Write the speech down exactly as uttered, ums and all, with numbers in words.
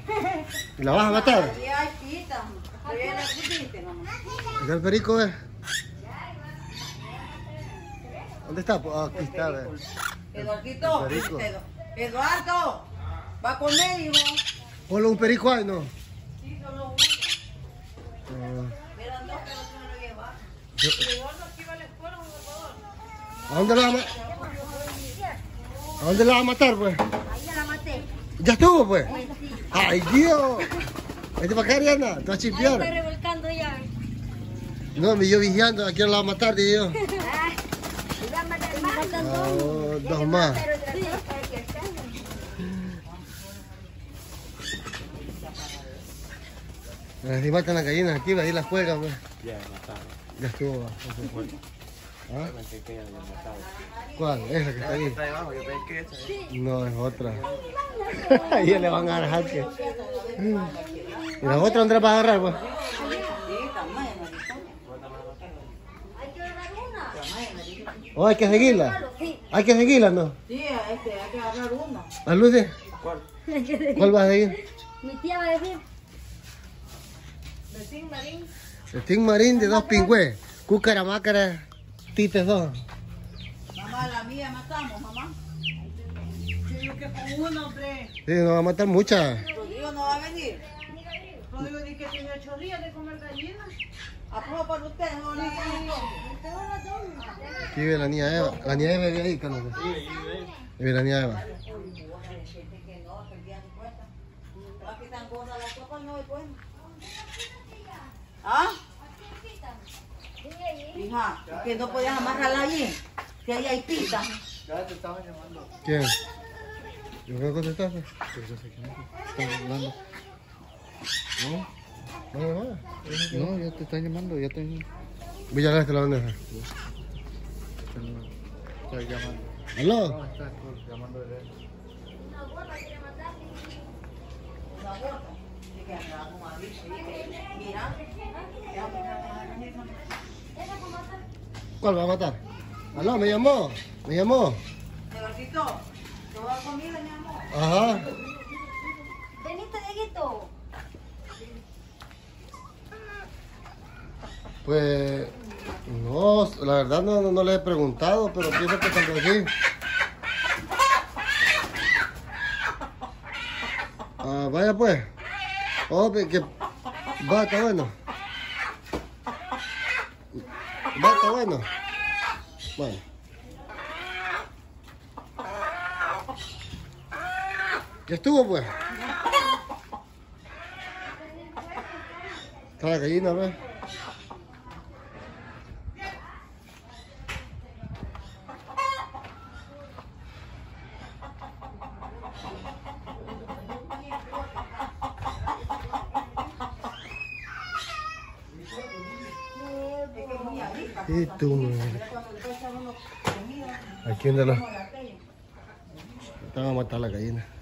¿Y la vas a matar? Sí, hay pita. Pero ya la pusiste, mamá. ¿Acá el perico es? ¿Dónde está? Ah, aquí está, ve. Eduardito, El perico. Eduardo, va a comer, hijo. Ponle un perico ahí, ¿no? Sí, solo uno. Ah, Eran dos, pero se me lo llevaron. yo- Eduardo aquí va a la escuela, por favor. ¿A dónde la va a matar? ¿A dónde la va a matar, pues? Ahí ya la maté. ¿Ya estuvo, pues? Pues sí. ¡Ay, Dios! Vete para acá, Ariana, te vas a Ahí está chimpear. revolcando ya. No, me yo vigiando, ¿a quién la va a matar? Dije yo. Ah, iba a matar más. Faltan Ah, dos. dos más. Pero de las dos para que estén. Si matan las gallinas aquí, ahí las juegan, pues. Ya, mataron. Ya estuvo. va. ¿Ah? Pensé que ya habían matado. ¿Cuál? Esa que está ahí. Está debajo, yo pensé que esa es. No, es otra. Ahí le van a dar jaque. ¿Y la otra dónde la vas a agarrar, pues? Sí, tamaño, maricón. Hay que agarrar una. ¿O hay que seguirla? Sí. ¿Hay que seguirla, no? Sí, este, hay que agarrar uno. ¿A Luces? ¿Cuál? ¿Cuál vas a seguir? Mi tía va a decir. Vecín Marín. El Team Marín de dos pingües. Cúcara, mácara, tites dos. Mamá, la mía matamos, mamá. Yo que con uno, hombre. Sí, nos va a matar muchas. Rodrigo no va a venir. Rodrigo dice que tiene ocho días de comer gallinas. Aprueba para usted, no le Aquí vive la niña Eva. La niña Eva vive ahí, Carlos. Vive la niña Eva. que no, perdía ni cuenta. Aquí están gordas las copas, no, y bueno. ¿Ah? Hija, que no podías amarrarla allí. Que ahí hay pita. Ya te estaban llamando. ¿Quién? ¿Yo qué contestaste? Están hablando. ¿No? ¿No, no, no? No, ya te están llamando, ya te Villaleste la bandeja. están llamando. ¿Aló? No, están llamando de él. Una gota. Y que andaba con aviso. Mira. ¿Cuál va a matar? ¿Aló? ¿Me llamó? ¿Me llamó? Eduardito, te voy a dar comida, mi amor. Ajá. Veniste, Dieguito. Pues... No, la verdad no, no, no le he preguntado, pero pienso que tal vez sí. Ah, vaya pues. Oh, que que- va, está bueno. Va, está bueno. Bueno. ¿Ya estuvo pues? Está la gallina, ¿ves? Y tú, madre. ¿A quién de los? Te van a matar la gallina.